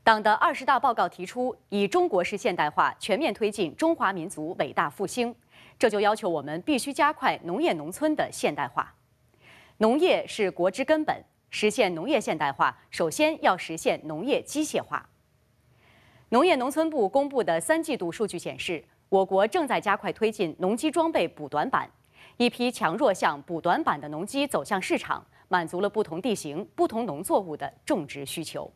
党的20大报告提出，以中国式现代化全面推进中华民族伟大复兴，这就要求我们必须加快农业农村的现代化。农业是国之根本，实现农业现代化，首先要实现农业机械化。农业农村部公布的3季度数据显示，我国正在加快推进农机装备补短板，一批强弱项补短板的农机走向市场，满足了不同地形、不同农作物的种植需求。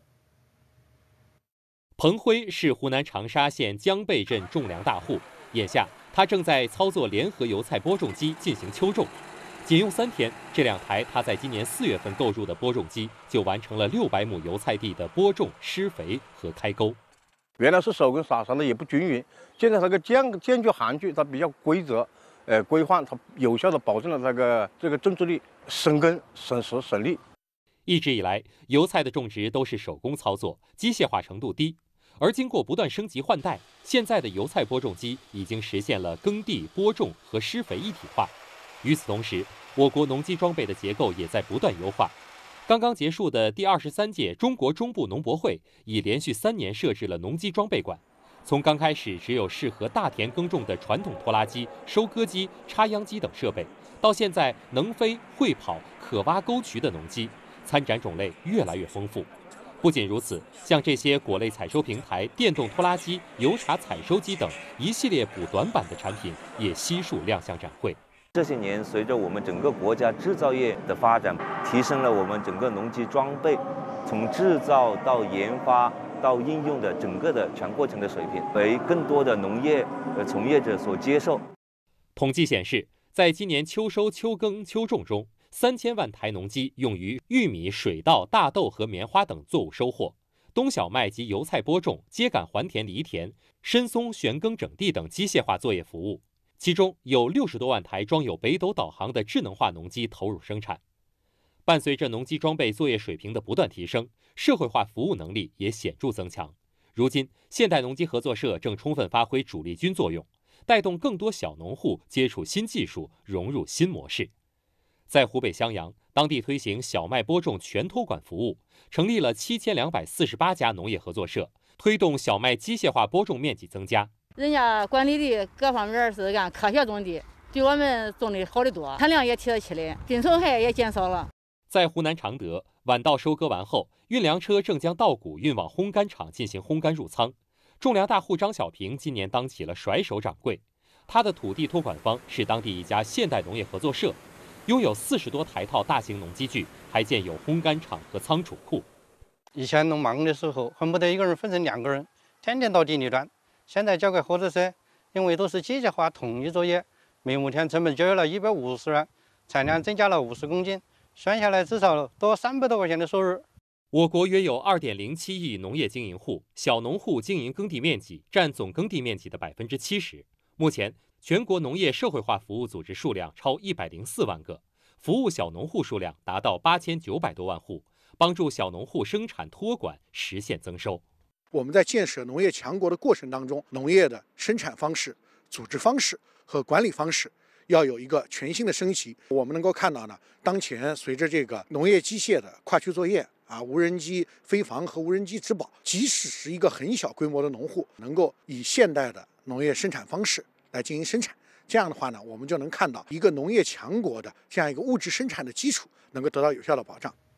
彭辉是湖南长沙县江背镇种粮大户，眼下他正在操作联合油菜播种机进行秋种。仅用3天，这2台他在今年4月份购入的播种机就完成了600亩油菜地的播种、施肥和开沟。 原来是手工撒的也不均匀，现在这个间距行距它比较规则，规范，它有效的保证了这个种植率，省根、省时、省力。 一直以来，油菜的种植都是手工操作，机械化程度低。而经过不断升级换代，现在的油菜播种机已经实现了耕地、播种和施肥一体化。与此同时，我国农机装备的结构也在不断优化。刚刚结束的第23届中国中部农博会已连续3年设置了农机装备馆。从刚开始只有适合大田耕种的传统拖拉机、收割机、插秧机等设备，到现在能飞、会跑、可挖沟渠的农机，参展种类越来越丰富。不仅如此，像这些果类采收平台、电动拖拉机、油茶采收机等一系列补短板的产品也悉数亮相展会。 这些年，随着我们整个国家制造业的发展，提升了我们整个农机装备从制造到研发到应用的整个的全过程的水平，为更多的农业从业者所接受。 统计显示，在今年秋收、秋耕、秋种中，3000万台农机用于玉米、水稻、大豆和棉花等作物收获，冬小麦及油菜播种、秸秆还田犁田、深松旋耕整地等机械化作业服务。其中有60多万台装有北斗导航的智能化农机投入生产。伴随着农机装备作业水平的不断提升，社会化服务能力也显著增强。如今，现代农机合作社正充分发挥主力军作用，带动更多小农户接触新技术，融入新模式。在湖北襄阳，当地推行小麦播种全托管服务，成立了7248家农业合作社，推动小麦机械化播种面积增加。 人家管理的各方面是按科学种地，比我们种的好得多，产量也提了起来，病虫害也减少了。 在湖南常德，晚稻收割完后，运粮车正将稻谷运往烘干厂进行烘干入仓。种粮大户张小平今年当起了甩手掌柜，他的土地托管方是当地一家现代农业合作社，拥有40多台套大型农机具，还建有烘干厂和仓储库。 以前农忙的时候，恨不得一个人分成2个人，天天到地里转。现在交给合作社，因为都是机械化统一作业，每亩田成本节约了150元，产量增加了50公斤，算下来至少多300多块钱的收入。 我国约有2.07亿农业经营户，小农户经营耕地面积占总耕地面积的70%。目前，全国农业社会化服务组织数量超104万个，服务小农户数量达到8900多万户，帮助小农户生产托管实现增收。 我们在建设农业强国的过程当中，农业的生产方式、组织方式和管理方式要有一个全新的升级。我们能够看到呢，当前随着这个农业机械的跨区作业无人机飞防和无人机植保，即使是一个很小规模的农户，能够以现代的农业生产方式来进行生产，这样的话呢，我们就能看到一个农业强国的这样一个物质生产的基础能够得到有效的保障。